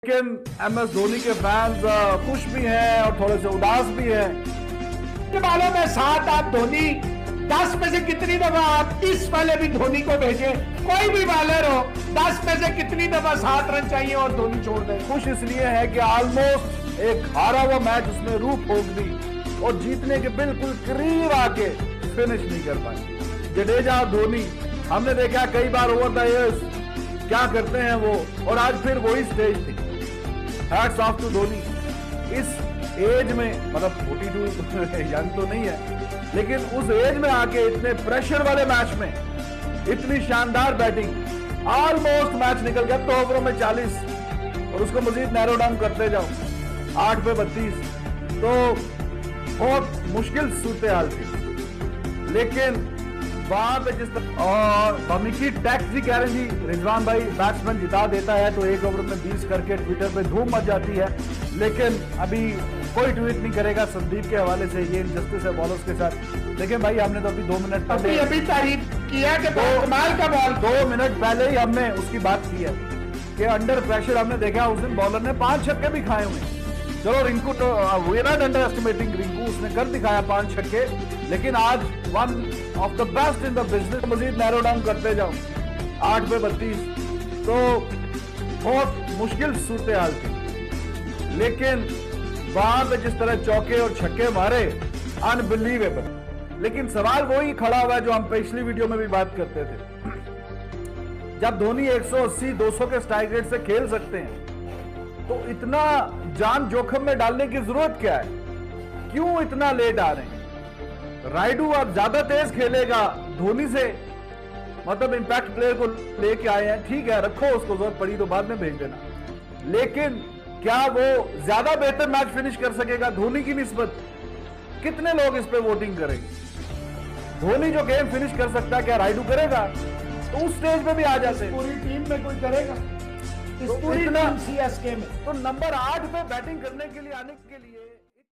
लेकिन MS धोनी के fans खुश भी हैं और थोड़े से उदास भी हैं। मालूम है 7 आप धोनी 10 में से कितनी दफा आप 30 वाले भी धोनी को भेजे, कोई भी बॉलर हो 10 में से कितनी दफा 7 रन चाहिए और धोनी छोड़ दे। खुश इसलिए है कि ऑलमोस्ट एक हारा हुआ मैच उसने रूह फूंक दी और जीतने के बिल्कुल करीब आके फिनिश नहीं कर पाए। जडेजा धोनी हमने देखा कई बार ओवर द इयर्स क्या करते हैं वो, और आज फिर वही स्टेज थी। Hats off to Dhoni. इस एज में मतलब 42 यंग तो नहीं है, लेकिन उस एज में आके इतने प्रेशर वाले मैच में इतनी शानदार बैटिंग। ऑलमोस्ट मैच निकल गया 2 ओवरों में 40 और उसको मजीद नैरो डाउन करते जाओ 8 पे 32, तो बहुत मुश्किल सूरत हाल थी। लेकिन वहां पे जिस तरह और बमिकी टैक्स जी कह रहे हैं जी रिजवान भाई बैट्समैन जिता देता है तो 1 ओवर में 20 करके ट्विटर पे धूम मच जाती है, लेकिन अभी कोई ट्वीट नहीं करेगा संदीप के हवाले से। ये इनजस्टिस है बॉलर्स के साथ। देखिए भाई हमने तो अभी 2 मिनट अभी तारीफ किया कि कमाल का बॉल। 2 मिनट पहले ही हमने उसकी बात की है कि अंडर प्रेशर हमने देखा उस दिन बॉलर ने 5 छक्के भी खाए हुए। चलो रिंकू तो we not underestimating Rinku, उसने कर दिखाया 5 छक्के, लेकिन आज one of the best in the business. मजीद नैरो डाउन करते जाओ 8 पे 32, तो बहुत मुश्किल सूरत हाल थी। लेकिन वहां पे जिस तरह चौके और छक्के मारे अनबिलीवेबल। लेकिन सवाल वही खड़ा हुआ है जो हम पिछली वीडियो में भी बात करते थे। जब धोनी 180-200 के स्ट्राइक रेट से खेल सकते हैं तो इतना जान जोखिम में डालने की जरूरत क्या है? क्यों इतना लेट आ रहे हैं? राइडू अब ज्यादा तेज खेलेगा धोनी से, मतलब इंपैक्ट प्लेयर को लेके आए हैं, ठीक है रखो उसको, जरूरत पड़ी तो बाद में भेज देना, लेकिन क्या वो ज्यादा बेहतर मैच फिनिश कर सकेगा धोनी की निस्बत? कितने लोग इस पे वोटिंग करेंगे? धोनी जो गेम फिनिश कर सकता है क्या राइडू करेगा? तो उस स्टेज पे भी आ जाते। पूरी टीम में कोई करेगा इस तो पूरी टीम CSK में तो नंबर 8 पे बैटिंग करने के लिए आने के लिए